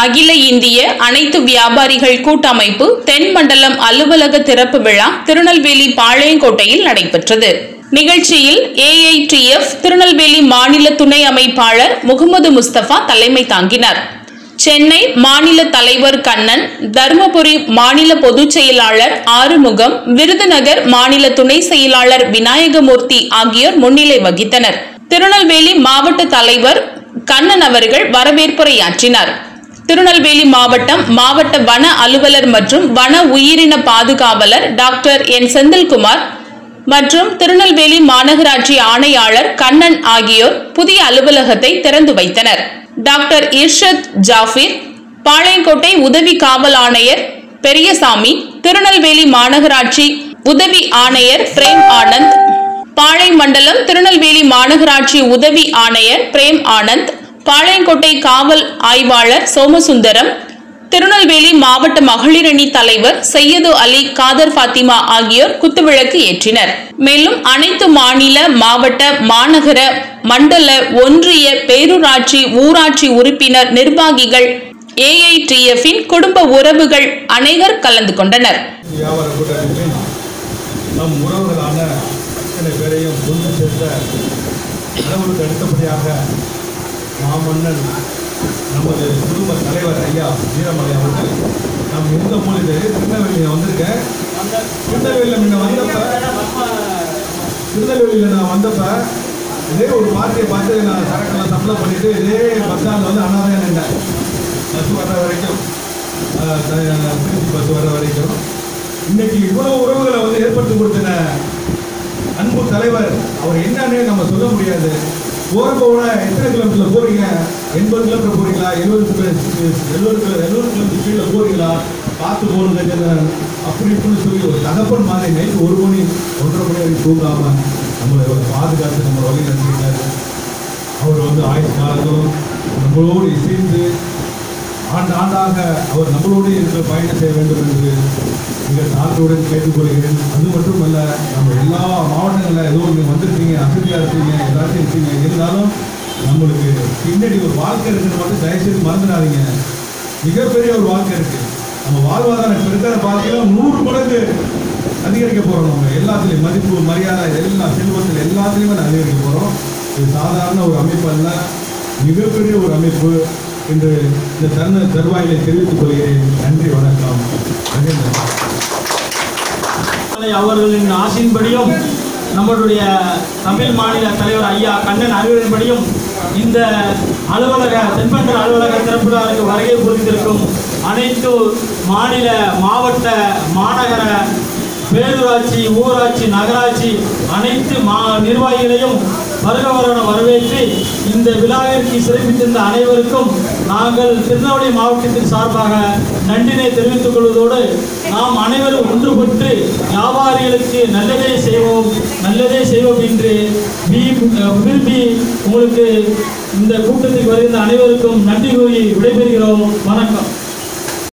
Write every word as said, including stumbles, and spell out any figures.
அகில இந்திய அனைத்து வியாபாரிகள் கூட்டமைப்பு தென் மண்டலம் அலுவலக திறப்பு விழா திருநெல்வேலி பாளையங்கோட்டையில் நடைபெற்றது. நிகழ்ச்சியில் A I T F Tirunelveli மாநில துணை அமைப்பாளர் முகமது முஸ்தபா தலைமை தாங்கினார். சென்னை மாநில தலைவர் கண்ணன், தருமபுரி மாநில பொதுச் செயலாளர் ஆறுமுகம், விருதுநகர் மாநில துணை செயலாளர் விநாயகமூர்த்தி ஆகியோர் முன்னிலை வகித்தனர். திருநெல்வேலி மாவட்ட தலைவர் கண்ணன் அவர்கள் வரவேற்புரையாற்றினார். திருநெல்வேலி மாவட்டம் மாவட்ட வன அலுவலர் மற்றும் வன உயிரின பாதுகாவலர் டாக்டர் என் செந்தில்குமார் மற்றும் திருநெல்வேலி மாநகராட்சி ஆணையாளர் கண்ணன் ஆகியோர் புதிய அலுவலகத்தை திறந்து வைத்தனர். டாக்டர் இர்ஷத் ஜாஃபிர், பாளையங்கோட்டை உதவி காவல் ஆணையர் பெரியசாமி, திருநெல்வேலி மாநகராட்சி உதவி ஆணையர் பிரேம் ஆனந்த், பாளை மண்டலம் திருநெல்வேலி மாநகராட்சி உதவி ஆணையர் பிரேம் ஆனந்த், பாளையங்கோட்டை காவல் ஆய்வாளர் சோமசுந்தரம், திருநெல்வேலி மாவட்ட மகளிரணி தலைவர் சையது அலி காதர் பாத்திமா ஆகியோர் குத்துவிளக்கு ஏற்றினர். மேலும் அனைத்து மாநில, மாவட்ட, மாநகர, மண்டல, ஒன்றிய, பேரூராட்சி, ஊராட்சி உறுப்பினர், நிர்வாகிகள், ஏ ஐ டி எஃப் இன் குடும்ப உறவுகள் அனைவர் கலந்து கொண்டனர். மாமன்னன் நமது குடும்ப தலைவர் ஐயா வீரமலை அவர்கள் நாம் இருந்த பொழுது திருநெல்வேலியில் வந்திருக்கேன். திருநெல்வேலியில் முன்ன வந்தப்ப திருநெல்வேலியில் நான் வந்தப்ப இதே ஒரு பார்ட்டியை பார்த்து நான் சரக்கெல்லாம் சப்ளை பண்ணிட்டு இதே பஸ் ஸ்டாண்டில் வந்து அனாதையாக நின்றேன். பஸ் வர்ற வரைக்கும் திருச்சி பஸ் வர்ற வரைக்கும் இன்னைக்கு இவ்வளவு உறவுகளை வந்து ஏற்படுத்தி கொடுத்த அன்பு தலைவர் அவர் என்னன்னே நம்ம சொல்ல முடியாது. போகிற போக எத்தனை கிலோமீட்டரில் போகிறீங்க? எண்பது கிலோமீட்டர் போகிறீங்களா? எழுபது எழுபது எழுபது கிலோமீட்டர் ஸ்பீடில் போகிறீங்களா? பார்த்து போகணுங்க அப்படி இப்படின்னு சொல்லி ஒரு தகப்பன் மாதிரி நைட்டு ஒரு மணி ஒன்றரை மணி வரைக்கும் தூங்காமல் நம்மளை ஒரு பாதுகாத்து நம்ம வழி நடத்திட்டார். அவர் வந்து ஆயுஷ் காலத்தும் நம்மளோடு இசைந்து ஆண்டு ஆண்டாக அவர் நம்மளோடு இருக்கிற பயணம் செய்ய வேண்டும் என்று மிக தாழ்வுடன் கேட்டுக்கொள்கிறேன். அது மட்டுமல்ல, நம்ம எல்லா மாவட்டங்களில் ஏதோ நீங்கள் வந்திருக்கீங்க, அசதியாக இருக்கீங்க, எல்லாத்தையும் இருக்கீங்க, இருந்தாலும் நம்மளுக்கு பின்னாடி ஒரு வாழ்க்கை இருக்குன்னு மட்டும் தயவுசெய்து மறந்துடாதீங்க. மிகப்பெரிய ஒரு வாழ்க்கை இருக்குது. நம்ம வாழ்வாதாரம் இப்போ இருக்கிற வாழ்க்கையிலும் நூறு மடங்கு அதிகரிக்க போகிறோம். நம்ம எல்லாத்துலேயும் மதிப்பு, மரியாதை, எல்லா செல்வத்தில் எல்லாத்துலேயுமே நான் அதிகரிக்க போகிறோம். இது சாதாரண ஒரு அமைப்பு அல்ல, மிகப்பெரிய ஒரு அமைப்பு என்று இந்த தருண தருவாயிலை தெரிவித்துக் கொள்கிறேன். நன்றி, வணக்கம். அவர்களின் ஆசையின்படியும் நம்மளுடைய தமிழ் மாநில தலைவர் ஐயா கண்ணன் அறிவுரையின்படியும் இந்த அலுவலக தென்பண்ட அலுவலக திறப்பு விழாவுக்கு வருகை புரிந்திருக்கும் அனைத்து மாநில, மாவட்ட, மாநகர, பேரூராட்சி, ஊராட்சி, நகராட்சி அனைத்து மா நிர்வாகிகளையும் வருக வருட வரவேற்று இந்த விழாவிற்கு சிறப்பித்திருந்த அனைவருக்கும் நாங்கள் திருநெல்வேலி மாவட்டத்தின் சார்பாக நன்றினை தெரிவித்துக் கொள்வதோடு நாம் அனைவரும் ஒன்றுபட்டு வியாபாரிகளுக்கு நல்லதே செய்வோம் நல்லதே செய்வோம் என்று விரும்பி உங்களுக்கு இந்த கூட்டத்தில் வருகின்ற அனைவருக்கும் நன்றி கூறி விடைபெறுகிறோம். வணக்கம்.